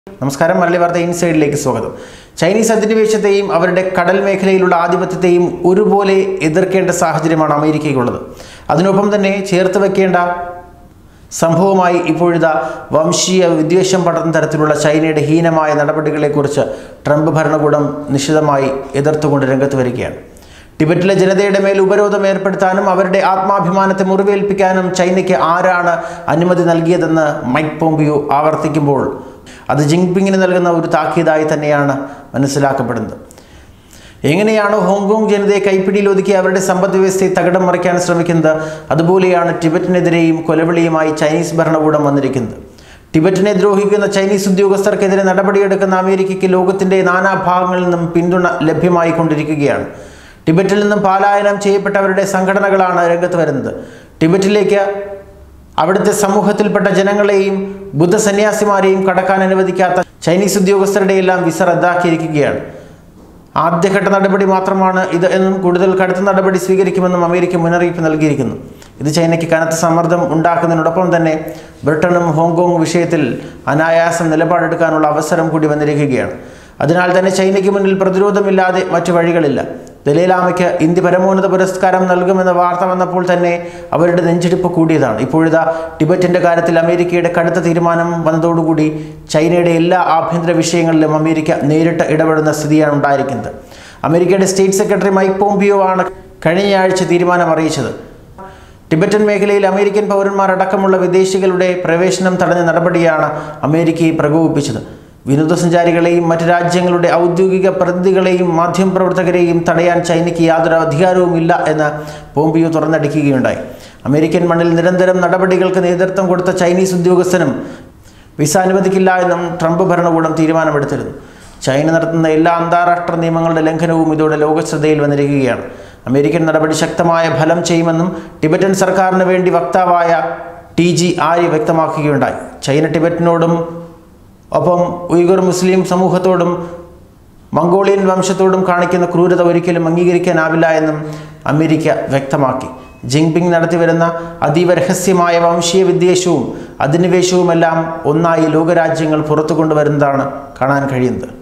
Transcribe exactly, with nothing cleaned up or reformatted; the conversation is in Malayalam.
നമസ്കാരം, മലയാളി വാർത്ത ഇൻസൈഡിലേക്ക് സ്വാഗതം. ചൈനീസ് അധിനിവേശത്തെയും അവരുടെ കടൽ മേഖലയിലുള്ള ആധിപത്യത്തെയും ഒരുപോലെ എതിർക്കേണ്ട സാഹചര്യമാണ് അമേരിക്കയ്ക്കുള്ളത്. അതിനൊപ്പം തന്നെ ചേർത്ത് വെക്കേണ്ട സംഭവമായി ഇപ്പോഴിതാ വംശീയ വിദ്വേഷം പടർന്ന തരത്തിലുള്ള ചൈനയുടെ ഹീനമായ നടപടികളെക്കുറിച്ച് ട്രംപ് ഭരണകൂടം നിശിതമായി എതിർത്തുകൊണ്ട് രംഗത്ത് വരികയാണ്. ടിബറ്റിലെ ജനതയുടെ മേൽ ഉപരോധം ഏർപ്പെടുത്താനും അവരുടെ ആത്മാഭിമാനത്തെ മുറിവേൽപ്പിക്കാനും ചൈനയ്ക്ക് ആരാണ് അനുമതി നൽകിയതെന്ന് മൈക്ക് പോംപിയോ ആവർത്തിക്കുമ്പോൾ അത് ജിൻപിങ്ങിന് നൽകുന്ന ഒരു താക്കീതായി തന്നെയാണ് മനസ്സിലാക്കപ്പെടുന്നത്. എങ്ങനെയാണോ ഹോങ്കോങ് ജനതയെ കൈപ്പിടിയിൽ ഒതുക്കി അവരുടെ സമ്പദ് വ്യവസ്ഥയെ തകിടം മറിക്കാൻ ശ്രമിക്കുന്നത്, അതുപോലെയാണ് ടിബറ്റിനെതിരെയും കൊലവിളിയുമായി ചൈനീസ് ഭരണകൂടം വന്നിരിക്കുന്നത്. ടിബറ്റിനെ ദ്രോഹിക്കുന്ന ചൈനീസ് ഉദ്യോഗസ്ഥർക്കെതിരെ നടപടിയെടുക്കുന്ന അമേരിക്കയ്ക്ക് ലോകത്തിൻ്റെ നാനാഭാഗങ്ങളിൽ നിന്നും പിന്തുണ ലഭ്യമായി കൊണ്ടിരിക്കുകയാണ്. ടിബറ്റിൽ നിന്നും പലായനം ചെയ്യപ്പെട്ടവരുടെ സംഘടനകളാണ് രംഗത്ത് വരുന്നത്. ടിബറ്റിലേക്ക് അവിടുത്തെ സമൂഹത്തിൽപ്പെട്ട ജനങ്ങളെയും ബുദ്ധ സന്യാസിമാരെയും കടക്കാൻ അനുവദിക്കാത്ത ചൈനീസ് ഉദ്യോഗസ്ഥരുടെ എല്ലാം വിസ റദ്ദാക്കിയിരിക്കുകയാണ്. ആദ്യഘട്ട നടപടി മാത്രമാണ് ഇത് എന്നും കൂടുതൽ കടുത്ത നടപടി സ്വീകരിക്കുമെന്നും അമേരിക്ക മുന്നറിയിപ്പ് നൽകിയിരിക്കുന്നു. ഇത് ചൈനയ്ക്ക് കനത്ത സമ്മർദ്ദം ഉണ്ടാക്കുന്നതിനോടൊപ്പം തന്നെ ബ്രിട്ടനും ഹോങ്കോങ് വിഷയത്തിൽ അനായാസം നിലപാടെടുക്കാനുള്ള അവസരം കൂടി വന്നിരിക്കുകയാണ്. അതിനാൽ തന്നെ ചൈനയ്ക്ക് മുന്നിൽ പ്രതിരോധമില്ലാതെ മറ്റു വഴികളില്ല. ദലൈലാമയ്ക്ക് ഇന്ത്യ പരമോന്നത പുരസ്കാരം നൽകുമെന്ന വാർത്ത വന്നപ്പോൾ തന്നെ അവരുടെ നെഞ്ചിടിപ്പ് കൂടിയതാണ്. ഇപ്പോഴിതാ ടിബറ്റിൻ്റെ കാര്യത്തിൽ അമേരിക്കയുടെ കടുത്ത തീരുമാനം വന്നതോടുകൂടി ചൈനയുടെ എല്ലാ ആഭ്യന്തര വിഷയങ്ങളിലും അമേരിക്ക നേരിട്ട് ഇടപെടുന്ന സ്ഥിതിയാണ് ഉണ്ടായിരിക്കുന്നത്. അമേരിക്കയുടെ സ്റ്റേറ്റ് സെക്രട്ടറി മൈക്ക് പോംപിയോ ആണ് കഴിഞ്ഞയാഴ്ച തീരുമാനം അറിയിച്ചത്. ടിബറ്റൻ മേഖലയിൽ അമേരിക്കൻ പൗരന്മാരടക്കമുള്ള വിദേശികളുടെ പ്രവേശനം തടഞ്ഞ നടപടിയാണ് അമേരിക്കയെ പ്രകോപിപ്പിച്ചത്. വിനോദസഞ്ചാരികളെയും മറ്റ് രാജ്യങ്ങളുടെ ഔദ്യോഗിക പ്രതിനിധികളെയും മാധ്യമപ്രവർത്തകരെയും തടയാൻ ചൈനയ്ക്ക് യാതൊരു അധികാരവുമില്ല എന്ന് പോംപിയോ തുറന്നടിക്കുകയുണ്ടായി. അമേരിക്കൻ മണ്ണിൽ നിരന്തരം നടപടികൾക്ക് നേതൃത്വം കൊടുത്ത ചൈനീസ് ഉദ്യോഗസ്ഥനും വിസ അനുവദിക്കില്ല എന്നും ട്രംപ് ഭരണകൂടം തീരുമാനമെടുത്തിരുന്നു. ചൈന നടത്തുന്ന എല്ലാ അന്താരാഷ്ട്ര നിയമങ്ങളുടെ ലംഘനവും ഇതോടെ ലോകശ്രദ്ധയിൽ വന്നിരിക്കുകയാണ്. അമേരിക്കൻ നടപടി ശക്തമായ ഫലം ചെയ്യുമെന്നും ടിബറ്റൻ സർക്കാരിന് വേണ്ടി വക്താവായ ടി ജി ആര്യ വ്യക്തമാക്കുകയുണ്ടായി. ചൈന ടിബറ്റിനോടും ഒപ്പം ഉയ്ഗുർ മുസ്ലിം സമൂഹത്തോടും മംഗോളിയൻ വംശത്തോടും കാണിക്കുന്ന ക്രൂരത ഒരിക്കലും അംഗീകരിക്കാനാവില്ല എന്നും അമേരിക്ക വ്യക്തമാക്കി. ജിൻപിങ് നടത്തിവരുന്ന അതീവ രഹസ്യമായ വംശീയ വിദ്വേഷവും അധിനിവേശവുമെല്ലാം ഒന്നായി ലോകരാജ്യങ്ങൾ പുറത്തു കൊണ്ടുവരുന്നതാണ് കാണാൻ കഴിയുന്നത്.